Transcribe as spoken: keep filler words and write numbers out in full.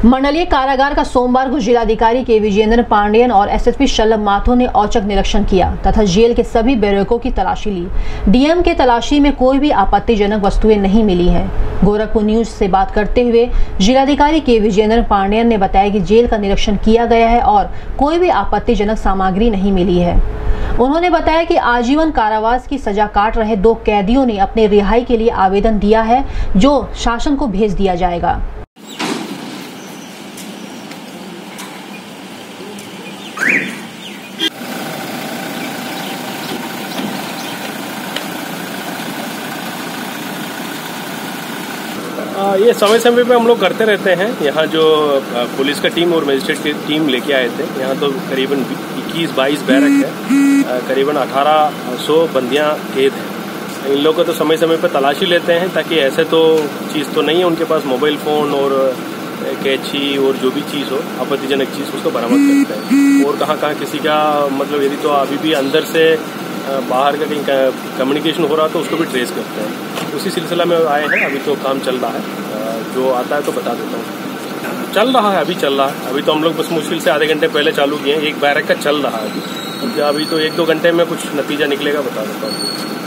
मंडलीय कारागार का सोमवार को जिलाधिकारी के विजेंद्र पांडेयन और एसएसपी शलभ माथुर ने औचक निरीक्षण किया तथा जेल के सभी बैरकों की तलाशी ली। डीएम के तलाशी में कोई भी आपत्तिजनक वस्तुएं नहीं मिली है। गोरखपुर न्यूज से बात करते हुए जिलाधिकारी के विजेंद्र पांडेयन ने बताया कि जेल का निरीक्षण किया गया है और कोई भी आपत्तिजनक सामग्री नहीं मिली है। उन्होंने बताया कि आजीवन कारावास की सजा काट रहे दो कैदियों ने अपने रिहाई के लिए आवेदन दिया है, जो शासन को भेज दिया जाएगा। आ, ये समय समय पे हम लोग करते रहते हैं। यहाँ जो पुलिस का टीम और मजिस्ट्रेट की टीम लेके आए थे, यहाँ तो करीबन इक्कीस बाईस बैरक है, करीबन अठारह सौ बंदियाँ कैद हैं। इन लोगों को तो समय समय पे तलाशी लेते हैं ताकि ऐसे तो चीज़ तो नहीं है उनके पास, मोबाइल फ़ोन और कैची और जो भी चीज़ हो आपत्तिजनक चीज़ उसको बरामद करते हैं। और कहाँ कहाँ किसी का मतलब यदि तो अभी भी अंदर से बाहर का कहीं कम्युनिकेशन हो रहा तो उसको भी ट्रेस करते हैं। उसी सिलसिला में आए हैं। अभी तो काम चल रहा है, जो आता है तो बता देता हूँ। चल रहा है, अभी चल रहा है। अभी तो हम लोग बस मुश्किल से आधे घंटे पहले चालू किए हैं। एक बैरक का चल रहा है अभी। अभी तो एक दो घंटे में कुछ नतीजा निकलेगा, बता देता हूँ।